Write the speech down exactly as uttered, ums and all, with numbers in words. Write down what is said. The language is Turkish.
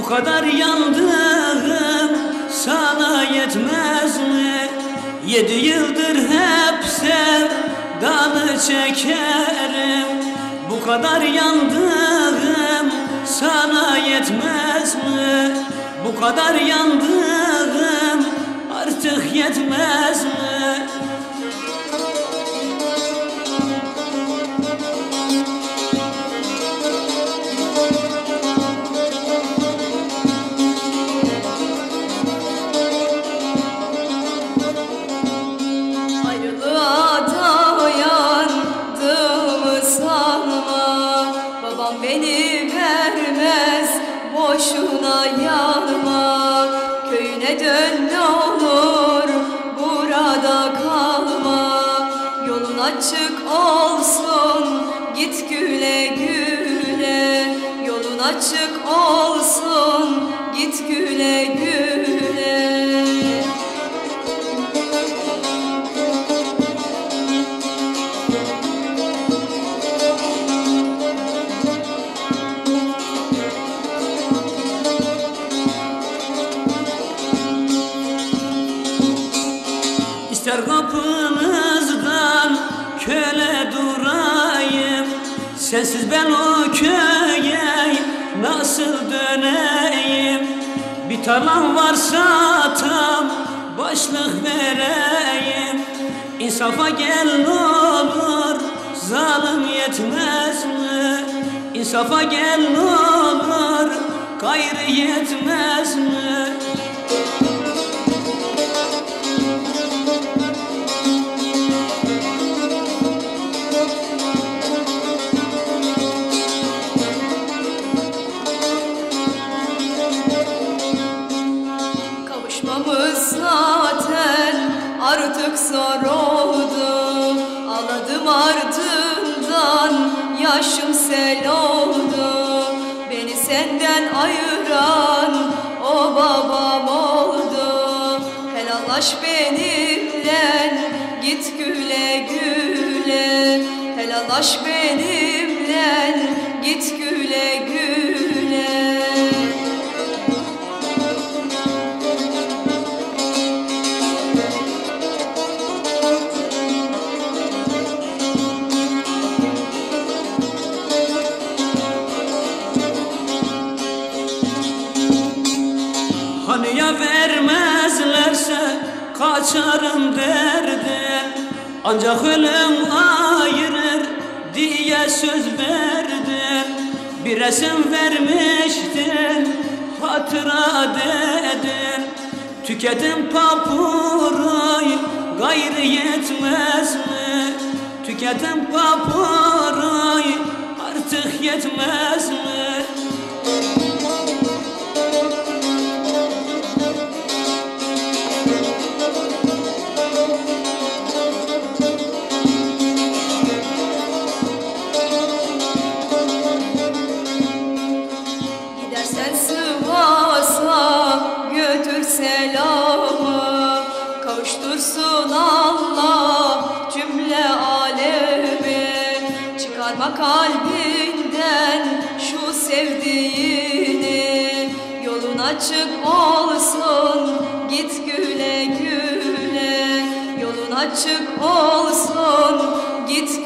Bu kadar yandım sana yetmez mi? Yedi yıldır hep sevdanı çekerim. Bu kadar yandım sana yetmez mi? Bu kadar yandım artık yetmez mi? Beni vermez boşuna yanma. Köyüne dön ne olur, burada kalma. Yolun açık olsun, git güle güle. Yolun açık olsun, git güle güle. İster kapınızdan köle durayım, sensiz ben o köye nasıl döneyim? Bir tarlam varsa tam başlık vereyim. İnsafa gel ne olur, zalim yetmez mi? İnsafa gel ne olur, gayrı yetmez mi? Kavuşmamız zaten artık zor oldu. Ağladım ardından yaşım sel oldu. Beni senden ayıran o babam oldu. Helallaş benimle git güle güle. Helallaş benimle git güle güle. Hani ya vermezlerse kaçarım derdim. Ancak ölüm ayırır diye söz verdim. Bir resim vermiştin hatıra dedin. Tüketim papuroy gayrı yetmez mi? Tüketim papuroy artık yetmez mi? Gidersen Sivas'a götür selamı. Kavuştursun Allah cümle alemi. Çıkarma kalbinden şu sevdiğini. Yolun açık olsun, git güle güle. Yolun açık olsun, git